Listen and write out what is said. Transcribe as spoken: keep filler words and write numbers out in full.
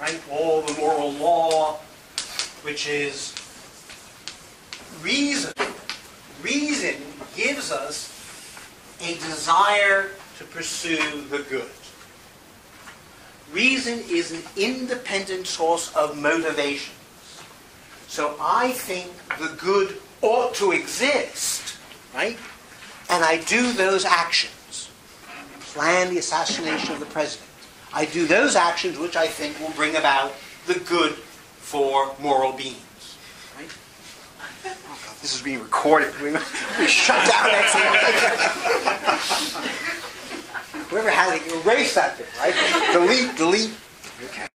right? All the moral law, which is reason. Reason gives us a desire to pursue the good. Reason is an independent source of motivation. So I think the good ought to exist, right? And I do those actions. Plan the assassination of the president. I do those actions which I think will bring about the good for moral beings. Right? Oh God, this is being recorded. We're be shut down next week. Whoever has it, erase that bit, right? Delete, delete. Okay.